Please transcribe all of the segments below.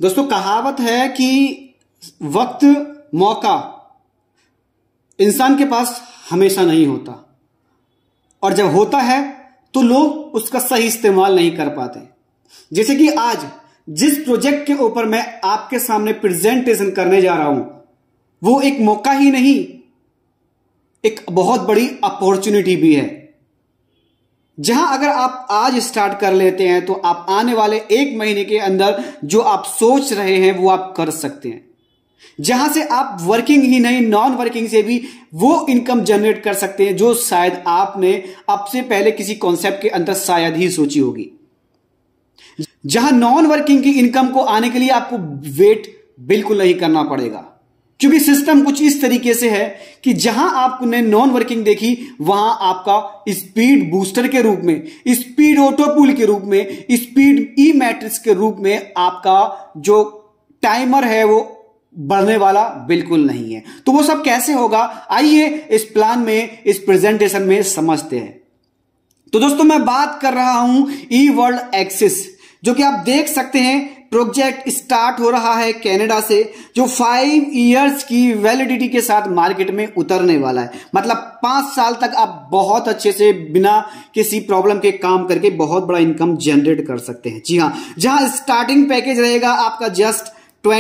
दोस्तों कहावत है कि वक्त मौका इंसान के पास हमेशा नहीं होता, और जब होता है तो लोग उसका सही इस्तेमाल नहीं कर पाते। जैसे कि आज जिस प्रोजेक्ट के ऊपर मैं आपके सामने प्रेजेंटेशन करने जा रहा हूं, वो एक मौका ही नहीं, एक बहुत बड़ी अपॉर्चुनिटी भी है। जहां अगर आप आज स्टार्ट कर लेते हैं तो आप आने वाले 1 महीने के अंदर जो आप सोच रहे हैं वो आप कर सकते हैं। जहां से आप वर्किंग ही नहीं, नॉन वर्किंग से भी वो इनकम जनरेट कर सकते हैं जो शायद आपने अब से पहले किसी कॉन्सेप्ट के अंदर शायद ही सोची होगी। जहां नॉन वर्किंग की इनकम को आने के लिए आपको वेट बिल्कुल नहीं करना पड़ेगा, क्योंकि सिस्टम कुछ इस तरीके से है कि जहां आपने नॉन वर्किंग देखी, वहां आपका स्पीड बूस्टर के रूप में, स्पीड ऑटोपूल के रूप में, स्पीड ई मैट्रिक्स के रूप में आपका जो टाइमर है वो बढ़ने वाला बिल्कुल नहीं है। तो वो सब कैसे होगा, आइए इस प्लान में, इस प्रेजेंटेशन में समझते हैं। तो दोस्तों मैं बात कर रहा हूं ई वर्ल्ड एक्सिस, जो कि आप देख सकते हैं प्रोजेक्ट स्टार्ट हो रहा है कनाडा से, जो 5 इयर्स की वैलिडिटी के साथ मार्केट में उतरने वाला है। मतलब 5 साल तक आप बहुत अच्छे से बिना किसी प्रॉब्लम के काम करके बहुत बड़ा इनकम जनरेट कर सकते हैं। जी हां, जहां स्टार्टिंग पैकेज रहेगा आपका just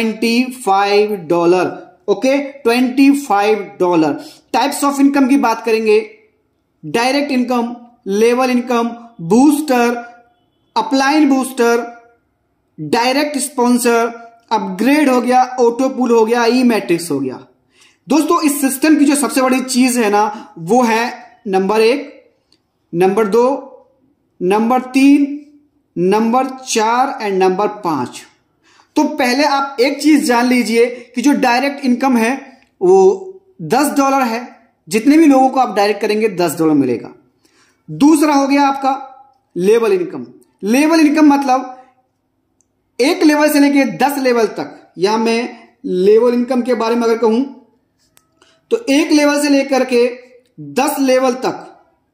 $25। Okay, $25। Types of income की बात करेंगे, direct income, level income, booster, upline booster, direct sponsor, upgrade हो गया, ऑटोपूल हो गया, ई मैट्रिक्स हो गया। दोस्तों इस सिस्टम की जो सबसे बड़ी चीज है ना, वो है number 1, number 2, number 3, number 4 and number 5। तो पहले आप एक चीज जान लीजिए कि जो डायरेक्ट इनकम है वो $10 है। जितने भी लोगों को आप डायरेक्ट करेंगे $10 मिलेगा। दूसरा हो गया आपका लेवल इनकम। लेवल इनकम मतलब 1 लेवल से लेके 10 लेवल तक। यहां मैं लेवल इनकम के बारे में अगर कहूं तो 1 लेवल से लेकर के 10 लेवल तक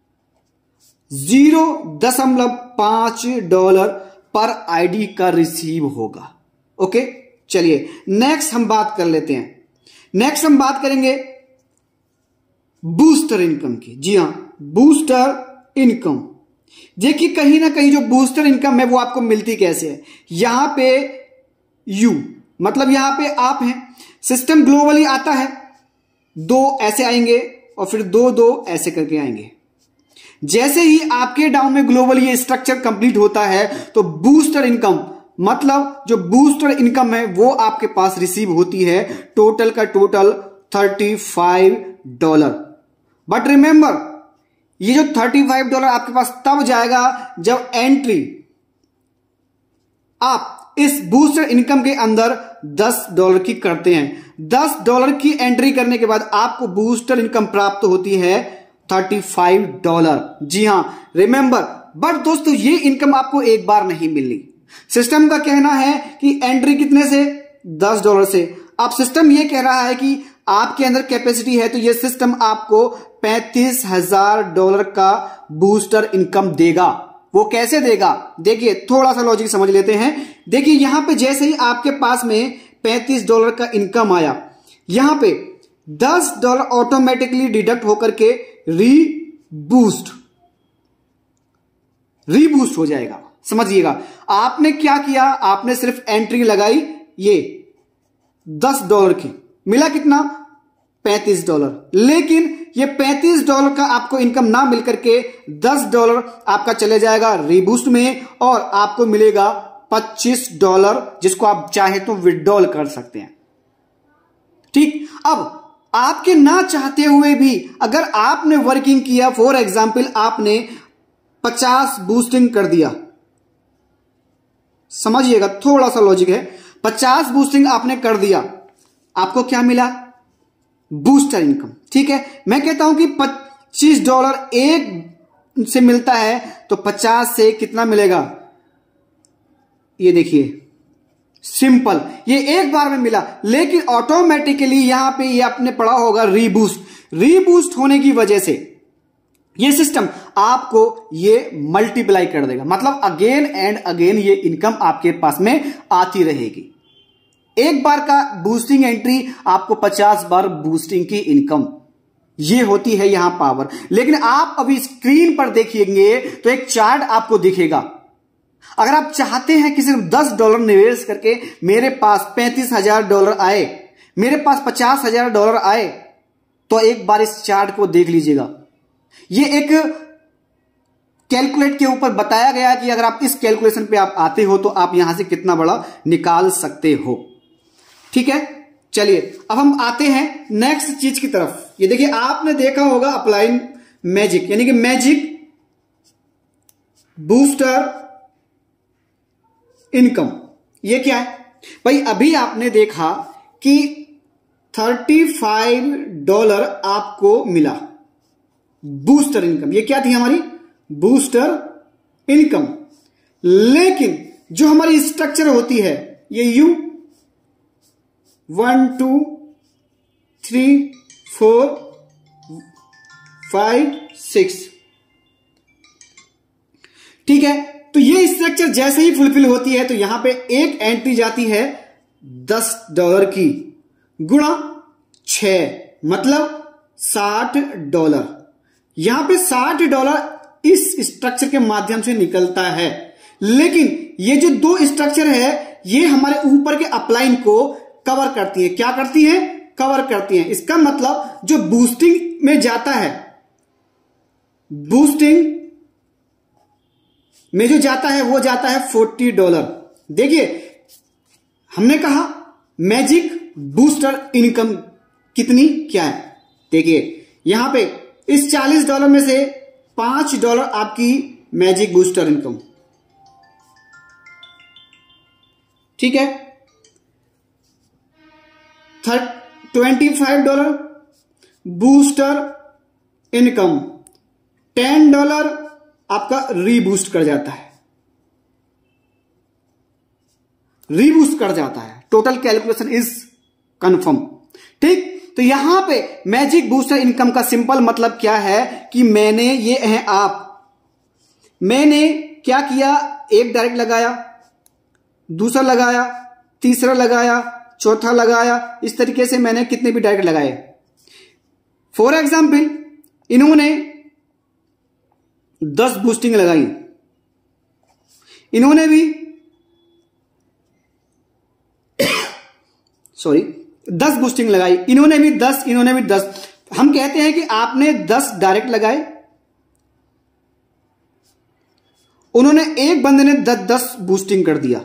$0.5 पर आईडी का रिसीव होगा। ओके, चलिए नेक्स्ट हम बात कर लेते हैं। नेक्स्ट हम बात करेंगे बूस्टर इनकम की। जी हां, बूस्टर इनकम। देखिए कहीं ना कहीं जो बूस्टर इनकम है वो आपको मिलती कैसे है। यहां पे यू मतलब यहां पे आप हैं, सिस्टम ग्लोबली आता है, 2 ऐसे आएंगे और फिर 2 ऐसे करके आएंगे। जैसे ही आपके डाउन में ग्लोबली ये स्ट्रक्चर कंप्लीट होता है तो बूस्टर इनकम मतलब जो बूस्टर इनकम है वो आपके पास रिसीव होती है, टोटल का टोटल $35। बट रिमेंबर, ये जो $35 आपके पास तब जाएगा जब एंट्री आप इस बूस्टर इनकम के अंदर $10 की करते हैं। $10 की एंट्री करने के बाद आपको बूस्टर इनकम प्राप्त होती है $35। जी हां, रिमेंबर। बट दोस्तों ये इनकम आपको एक बार नहीं मिलनी। सिस्टम का कहना है कि एंट्री कितने से, $10 से। अब सिस्टम ये कह रहा है कि आपके अंदर कैपेसिटी है, तो ये सिस्टम आपको $35,000 का बूस्टर इनकम देगा। वो कैसे देगा, देखिए थोड़ा सा लॉजिक समझ लेते हैं। देखिए यहां पे जैसे ही आपके पास में $35 का इनकम आया, यहां पे $10 ऑटोमेटिकली डिडक्ट होकर के रीबूस्ट हो जाएगा। समझिएगा, आपने क्या किया, आपने सिर्फ एंट्री लगाई, ये $10 की, मिला कितना, $35। लेकिन ये $35 का आपको इनकम ना मिलकर के $10 आपका चले जाएगा रीबूस्ट में, और आपको मिलेगा $25, जिसको आप चाहे तो विड्रॉल कर सकते हैं। ठीक, अब आपके ना चाहते हुए भी अगर आपने वर्किंग किया, फॉर एग्जाम्पल आपने 50 बूस्टिंग कर दिया, समझिएगा थोड़ा सा लॉजिक है, 50 बूस्टिंग आपने कर दिया, आपको क्या मिला, बूस्टर इनकम। ठीक है, मैं कहता हूं कि $25 एक से मिलता है तो 50 से कितना मिलेगा, ये देखिए सिंपल, ये एक बार में मिला। लेकिन ऑटोमेटिकली यहां पे ये आपने पढ़ा होगा रीबूस्ट होने की वजह से ये सिस्टम आपको ये मल्टीप्लाई कर देगा। मतलब अगेन एंड अगेन ये इनकम आपके पास में आती रहेगी। एक बार का बूस्टिंग एंट्री आपको 50 बार बूस्टिंग की इनकम, ये होती है यहां पावर। लेकिन आप अभी स्क्रीन पर देखिएंगे तो एक चार्ट आपको दिखेगा। अगर आप चाहते हैं कि सिर्फ $10 निवेश करके मेरे पास $35,000 आए, मेरे पास $50,000 आए, तो एक बार इस चार्ट को देख लीजिएगा। ये एक कैलकुलेट के ऊपर बताया गया कि अगर आप इस कैलकुलेशन पे आप आते हो तो आप यहां से कितना बड़ा निकाल सकते हो। ठीक है, चलिए अब हम आते हैं नेक्स्ट चीज की तरफ। ये देखिए, आपने देखा होगा अपलाइन मैजिक, यानी कि मैजिक बूस्टर इनकम। ये क्या है भाई? अभी आपने देखा कि $35 आपको मिला बूस्टर इनकम। ये क्या थी हमारी? Booster income. लेकिन जो हमारी स्ट्रक्चर होती है ये U 1 2 3 4 5 6, ठीक है। तो ये स्ट्रक्चर जैसे ही फुलफिल होती है तो यहां पे एक एंट्री जाती है $10 की गुणा 6, मतलब $60। यहां पे $60 इस स्ट्रक्चर के माध्यम से निकलता है। लेकिन ये जो दो स्ट्रक्चर है ये हमारे ऊपर के अपलाइन को कवर करती है। क्या करती है? कवर करती है। इसका मतलब जो बूस्टिंग में जाता है, बूस्टिंग में जो जाता है वो जाता है $40। देखिए, हमने कहा मैजिक बूस्टर इनकम कितनी क्या है। देखिए यहां पे इस $40 में से $5 आपकी मैजिक बूस्टर इनकम, ठीक है। $25 बूस्टर इनकम, $10 आपका रीबूस्ट कर जाता है, रीबूस्ट कर जाता है। टोटल कैलकुलेशन इज कंफर्म, ठीक। तो यहां पे मैजिक बूस्टर इनकम का सिंपल मतलब क्या है कि मैंने, ये है आप, मैंने क्या किया, एक डायरेक्ट लगाया, दूसरा लगाया, तीसरा लगाया, चौथा लगाया, इस तरीके से मैंने कितने भी डायरेक्ट लगाए। फॉर एग्जाम्पल इन्होंने 10 बूस्टिंग लगाई, इन्होंने भी सॉरी 10 बूस्टिंग लगाई, इन्होंने भी 10, इन्होंने भी 10। हम कहते हैं कि आपने 10 डायरेक्ट लगाए, उन्होंने, एक बंदे ने 10 बूस्टिंग कर दिया।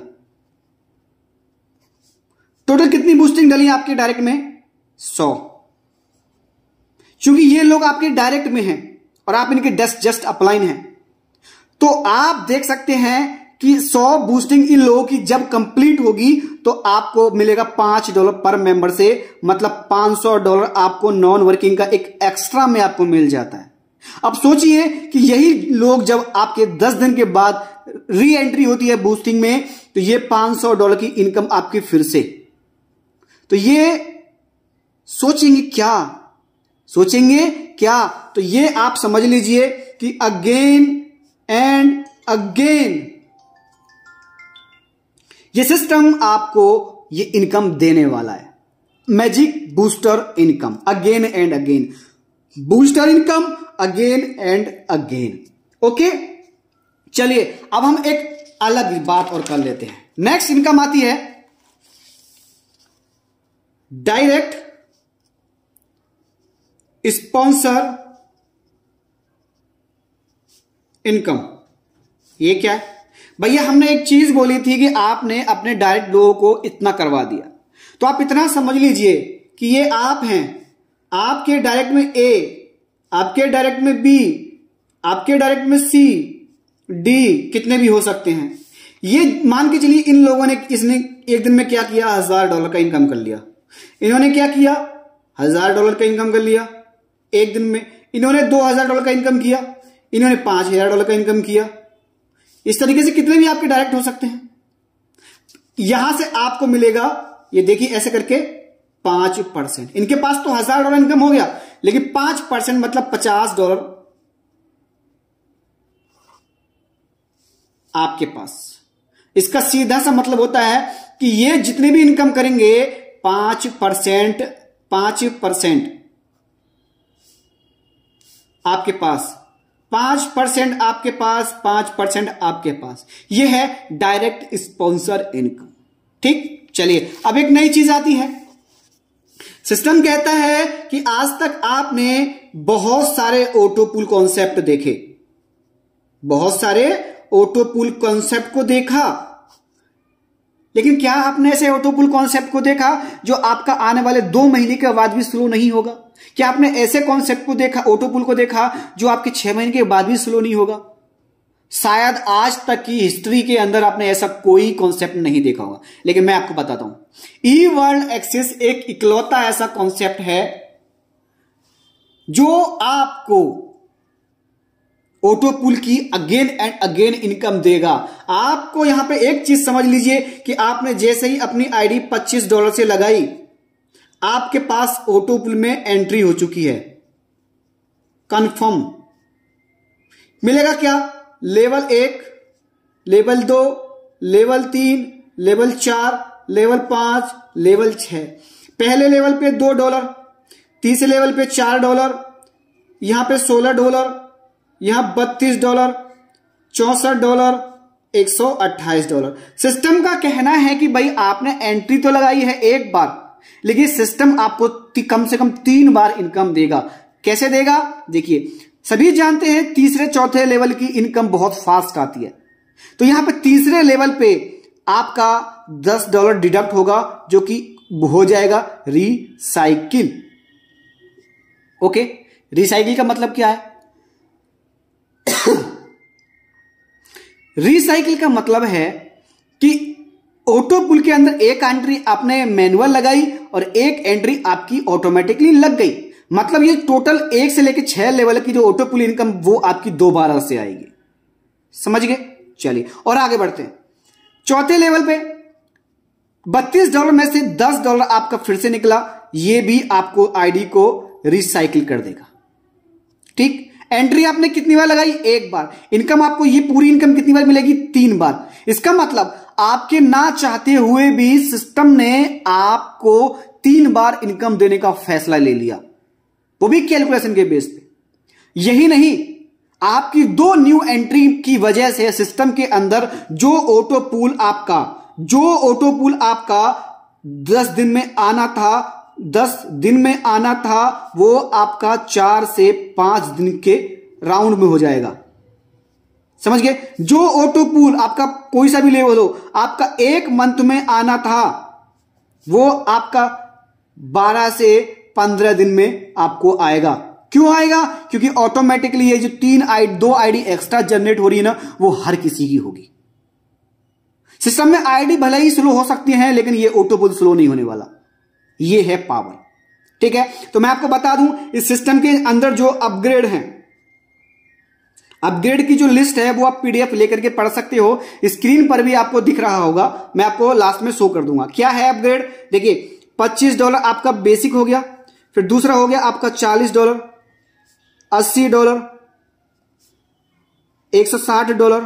टोटल कितनी बूस्टिंग डली आपके डायरेक्ट में? 100। क्योंकि ये लोग आपके डायरेक्ट में हैं और आप इनके जस्ट अपलाइन हैं, तो आप देख सकते हैं कि 100 बूस्टिंग इन लोगों की जब कंप्लीट होगी तो आपको मिलेगा $5 पर मेंबर से, मतलब $500 आपको नॉन वर्किंग का एक एक्स्ट्रा में आपको मिल जाता है। अब सोचिए कि यही लोग जब आपके 10 दिन के बाद री एंट्री होती है बूस्टिंग में, तो ये $500 की इनकम आपकी फिर से, तो ये सोचेंगे क्या, सोचेंगे क्या? तो ये आप समझ लीजिए कि अगेन एंड अगेन ये सिस्टम आपको ये इनकम देने वाला है। Magic booster income, again and again, booster income again and again. Okay, चलिए अब हम एक अलग बात और कर लेते हैं। नेक्स्ट इनकम आती है डायरेक्ट स्पॉन्सर इनकम। ये क्या है भैया? हमने एक चीज बोली थी कि आपने अपने डायरेक्ट लोगों को इतना करवा दिया, तो आप इतना समझ लीजिए कि ये आप हैं, आपके डायरेक्ट में ए, आपके डायरेक्ट में बी, आपके डायरेक्ट में सी, डी, कितने भी हो सकते हैं। ये मान के चलिए इन लोगों ने, इसने एक दिन में क्या किया, $1000 का इनकम कर लिया। इन्होंने क्या किया, $1000 का इनकम कर लिया एक दिन में। इन्होंने $2000 का इनकम किया, इन्होंने $5000 का इनकम किया। इस तरीके से कितने भी आपके डायरेक्ट हो सकते हैं। यहां से आपको मिलेगा, ये देखिए ऐसे करके 5%। इनके पास तो $1000 इनकम हो गया, लेकिन 5% मतलब $50 आपके पास। इसका सीधा सा मतलब होता है कि ये जितने भी इनकम करेंगे 5% आपके पास, 5% आपके पास, 5% आपके पास। ये है डायरेक्ट स्पॉन्सर इनकम। ठीक, चलिए अब एक नई चीज आती है। सिस्टम कहता है कि आज तक आपने बहुत सारे ऑटो पूल कॉन्सेप्ट देखे, बहुत सारे ऑटो पूल कॉन्सेप्ट को देखा, लेकिन क्या आपने ऐसे ऑटो पूल कॉन्सेप्ट को देखा जो आपका आने वाले 2 महीने के बाद भी स्लो नहीं होगा? क्या आपने ऐसे कॉन्सेप्ट को देखा, ऑटो पूल को देखा, जो आपके 6 महीने के बाद भी स्लो नहीं होगा? शायद आज तक की हिस्ट्री के अंदर आपने ऐसा कोई कॉन्सेप्ट नहीं देखा होगा। लेकिन मैं आपको बताता हूं, ई वर्ल्ड एक्सेस एक इकलौता ऐसा कॉन्सेप्ट है जो आपको ऑटो पूल की अगेन एंड अगेन इनकम देगा। आपको यहां पे एक चीज समझ लीजिए कि आपने जैसे ही अपनी आईडी $25 से लगाई, आपके पास ऑटो पूल में एंट्री हो चुकी है, कंफर्म। मिलेगा क्या? Level 1, level 2, level 3, level 4, level 5, level 6। पहले लेवल पे $2, तीसरे लेवल पे $4, यहां पे $16, यहां $32, $64, $128। सिस्टम का कहना है कि भाई आपने एंट्री तो लगाई है एक बार, लेकिन सिस्टम आपको कम से कम 3 बार इनकम देगा। कैसे देगा? देखिए, सभी जानते हैं तीसरे चौथे लेवल की इनकम बहुत फास्ट आती है, तो यहां पे तीसरे लेवल पे आपका $10 डिडक्ट होगा, जो कि हो जाएगा रिसाइकिल। ओके, रिसाइकिल का मतलब क्या है? रिसाइकिल का मतलब है कि ऑटो पूल के अंदर एक एंट्री आपने मैनुअल लगाई और एक एंट्री आपकी ऑटोमेटिकली लग गई। मतलब ये टोटल 1 से लेकर 6 लेवल की जो ऑटो पूल इनकम वो आपकी दोबारा से आएगी। समझ गए? चलिए और आगे बढ़ते हैं। चौथे लेवल पे $32 में से $10 आपका फिर से निकला, ये भी आपको आईडी को रिसाइकिल कर देगा। ठीक, एंट्री आपने कितनी बार लगाई? एक बार। इनकम आपको ये पूरी इनकम कितनी बार मिलेगी? 3 बार। इसका मतलब आपके ना चाहते हुए भी सिस्टम ने आपको 3 बार इनकम देने का फैसला ले लिया, वो भी कैलकुलेशन के बेस पे। यही नहीं, आपकी 2 न्यू एंट्री की वजह से सिस्टम के अंदर जो ऑटो पूल आपका 10 दिन में आना था वो आपका 4 से 5 दिन के राउंड में हो जाएगा। समझ गए? जो ऑटो पूल आपका कोई सा भी लेवल हो, आपका 1 मंथ में आना था, वो आपका 12 से 15 दिन में आपको आएगा। क्यों आएगा? क्योंकि ऑटोमेटिकली ये जो 2 आईडी एक्स्ट्रा जनरेट हो रही है ना, वो हर किसी की होगी। सिस्टम में आईडी भले ही स्लो हो सकती है, लेकिन ये ऑटो पूल स्लो नहीं होने वाला। ये है पावर। ठीक है, तो मैं आपको बता दूं, इस सिस्टम के अंदर जो अपग्रेड हैं, अपग्रेड की जो लिस्ट है वो आप पीडीएफ लेकर के पढ़ सकते हो। स्क्रीन पर भी आपको दिख रहा होगा, मैं आपको लास्ट में शो कर दूंगा। क्या है अपग्रेड? देखिए, $25 आपका बेसिक हो गया, फिर दूसरा हो गया आपका $40, $80, $160,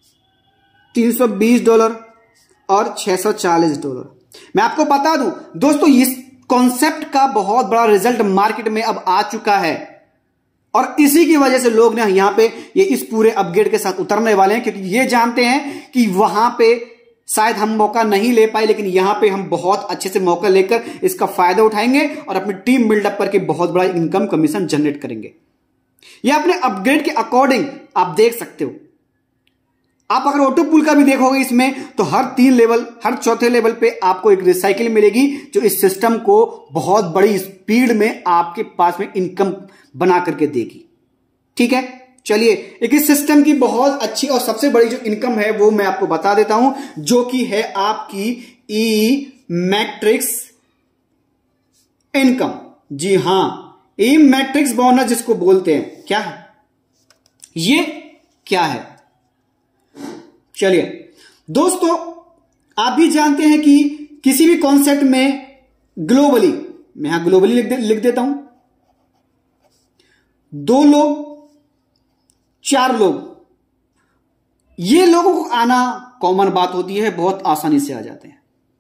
$320 और $640। मैं आपको बता दूं दोस्तों, इस कॉन्सेप्ट का बहुत बड़ा रिजल्ट मार्केट में अब आ चुका है, और इसी की वजह से लोग ना यहां पे ये इस पूरे अपग्रेड के साथ उतरने वाले हैं, क्योंकि ये जानते हैं कि वहां पे शायद हम मौका नहीं ले पाए, लेकिन यहां पे हम बहुत अच्छे से मौका लेकर इसका फायदा उठाएंगे और अपनी टीम बिल्डअप करके बहुत बड़ा इनकम कमीशन जनरेट करेंगे। ये अपने अपग्रेड के अकॉर्डिंग आप देख सकते हो। आप अगर ऑटो पूल का भी देखोगे इसमें, तो हर चौथे लेवल पे आपको एक रिसाइकिल मिलेगी, जो इस सिस्टम को बहुत बड़ी स्पीड में आपके पास में इनकम बना करके देगी। ठीक है, चलिए एक इस सिस्टम की बहुत अच्छी और सबसे बड़ी जो इनकम है वो मैं आपको बता देता हूं, जो कि है आपकी ई मैट्रिक्स इनकम। जी हां, ई मैट्रिक्स बोनस जिसको बोलते हैं। क्या है ये? क्या है? चलिए दोस्तों, आप भी जानते हैं कि किसी भी कॉन्सेप्ट में ग्लोबली, मैं यहां ग्लोबली लिख देता हूं, 2 लोग 4 लोग, ये लोगों को आना कॉमन बात होती है, बहुत आसानी से आ जाते हैं।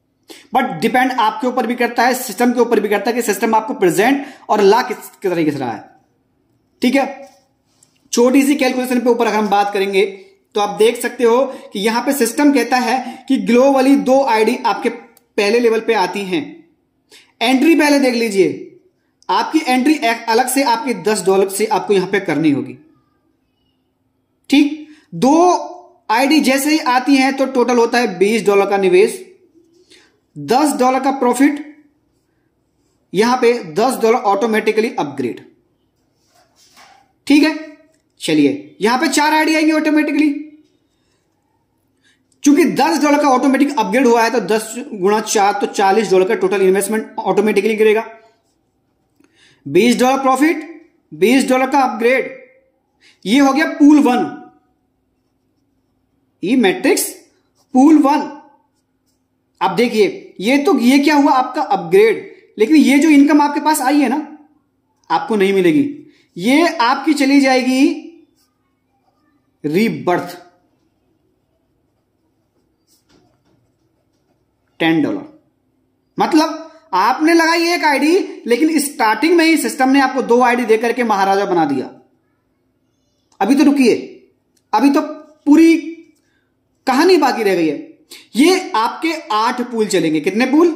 बट डिपेंड आपके ऊपर भी करता है, सिस्टम के ऊपर भी करता है कि सिस्टम आपको प्रेजेंट और ला किस तरीके से रहा है। ठीक है, छोटी सी कैलकुलेशन पे ऊपर अगर हम बात करेंगे तो आप देख सकते हो कि यहां पे सिस्टम कहता है कि ग्लोबली 2 आईडी आपके पहले लेवल पे आती हैं। एंट्री पहले देख लीजिए, आपकी एंट्री अलग से आपके $10 से आपको यहां पे करनी होगी। ठीक, 2 आईडी जैसे ही आती हैं तो टोटल होता है $20 का निवेश, $10 का प्रॉफिट, यहां पे $10 ऑटोमेटिकली अपग्रेड। ठीक है, चलिए यहां पे 4 आईडी आएंगे ऑटोमेटिकली। चूंकि $10 का ऑटोमेटिक अपग्रेड हुआ है तो 10 गुणा 4 तो $40 का टोटल इन्वेस्टमेंट ऑटोमेटिकली गिरेगा। $20 प्रॉफिट, $20 का अपग्रेड, ये हो गया पूल 1, ये मैट्रिक्स पूल 1। अब देखिए ये क्या हुआ आपका अपग्रेड, लेकिन ये जो इनकम आपके पास आई है ना आपको नहीं मिलेगी, ये आपकी चली जाएगी रीबर्थ $10। मतलब आपने लगाई एक आईडी, लेकिन स्टार्टिंग में ही सिस्टम ने आपको 2 आईडी देकर के महाराजा बना दिया। अभी तो रुकिए, अभी तो पूरी कहानी बाकी रह गई है। ये आपके 8 पूल चलेंगे। कितने पूल?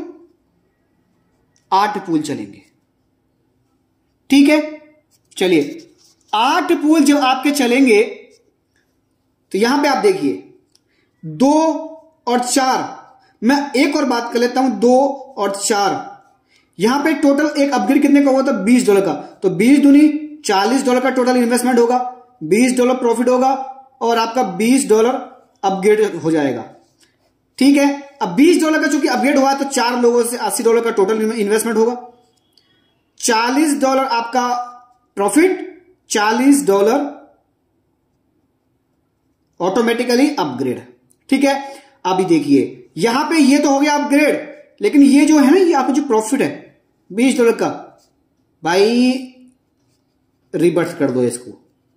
8 पूल चलेंगे। ठीक है, चलिए 8 पूल जब आपके चलेंगे तो यहां पे आप देखिए 2 और 4, मैं एक और बात कर लेता हूं, 2 और 4, यहां पे टोटल एक अपग्रेड कितने का हुआ था? $20 का। तो 20 दूनी $40 का टोटल इन्वेस्टमेंट होगा, $20 प्रॉफिट होगा और आपका $20 अपग्रेड हो जाएगा। ठीक है, अब $20 का चूंकि अपग्रेड हुआ तो 4 लोगों से $80 का टोटल इन्वेस्टमेंट होगा, $40 आपका प्रॉफिट, $40 ऑटोमेटिकली अपग्रेड। ठीक है, अभी देखिए यहां पे ये तो हो गया अपग्रेड, लेकिन ये जो है ना, ये आपका जो प्रॉफिट है $20 का, भाई रिवर्स कर दो इसको।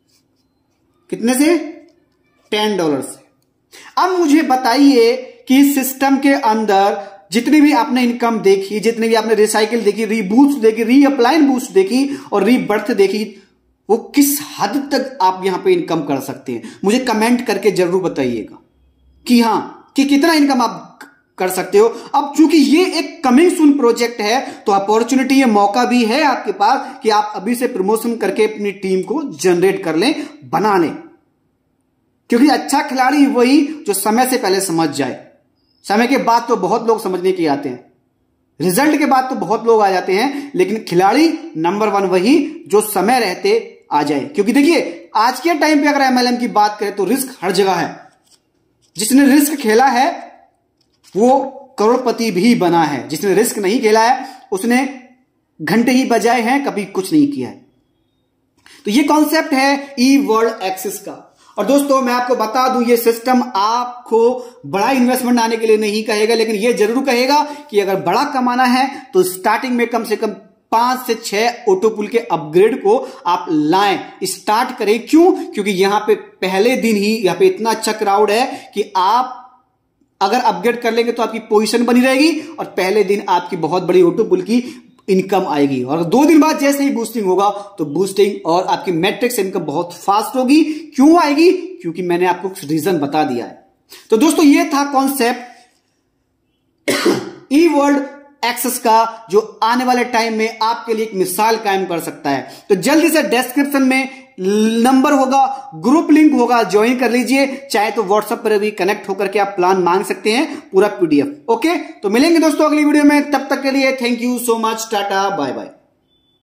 कितने से? $10 से। अब मुझे बताइए कि सिस्टम के अंदर जितनी भी आपने इनकम देखी, जितनी भी आपने रिसाइकिल देखी, रीबूस्ट देखी, रीअप्लाइन बूस्ट देखी और रीबर्थ देखी, वो किस हद तक आप यहां पे इनकम कर सकते हैं? मुझे कमेंट करके जरूर बताइएगा कि हां, कि कितना इनकम आप कर सकते हो। अब चूंकि ये एक कमिंग सून प्रोजेक्ट है तो अपॉर्चुनिटी, ये मौका भी है आपके पास कि आप अभी से प्रमोशन करके अपनी टीम को जनरेट कर लें, बना लें। क्योंकि अच्छा खिलाड़ी वही जो समय से पहले समझ जाए। समय के बाद तो बहुत लोग समझने के आते हैं, रिजल्ट के बाद तो बहुत लोग आ जाते हैं, लेकिन खिलाड़ी नंबर 1 वही जो समय रहते आ जाए। क्योंकि देखिए आज के टाइम पे अगर एमएलएम की बात करें तो रिस्क हर जगह है। जिसने रिस्क खेला है वो करोड़पति भी बना है, जिसने रिस्क नहीं खेला है उसने घंटे ही बजाए हैं, कभी कुछ नहीं किया है। तो ये कॉन्सेप्ट है ई वर्ल्ड एक्सेस का। और दोस्तों मैं आपको बता दूं, ये सिस्टम आपको बड़ा इन्वेस्टमेंट आने के लिए नहीं कहेगा, लेकिन ये जरूर कहेगा कि अगर बड़ा कमाना है तो स्टार्टिंग में कम से कम 5 से 6 ऑटोपुल के अपग्रेड को आप लाएं, स्टार्ट करें। क्यों? क्योंकि यहां पे पहले दिन ही यहां पे इतना अच्छा क्राउड है कि आप अगर अपग्रेड कर लेंगे तो आपकी पोजीशन बनी रहेगी और पहले दिन आपकी बहुत बड़ी ऑटोपुल की इनकम आएगी। और 2 दिन बाद जैसे ही बूस्टिंग होगा तो बूस्टिंग और आपकी मैट्रिक्स इनकम बहुत फास्ट होगी। क्यों आएगी? क्योंकि मैंने आपको रीजन बता दिया है। तो दोस्तों ये था कॉन्सेप्ट ई वर्ल्ड एक्सेस का, जो आने वाले टाइम में आपके लिए एक मिसाल कायम कर सकता है। तो जल्दी से डिस्क्रिप्शन में नंबर होगा, ग्रुप लिंक होगा, ज्वाइन कर लीजिए। चाहे तो व्हाट्सएप पर भी कनेक्ट होकर के आप प्लान मांग सकते हैं, पूरा PDF। ओके, तो मिलेंगे दोस्तों अगली वीडियो में, तब तक के लिए thank you so much, tata bye bye.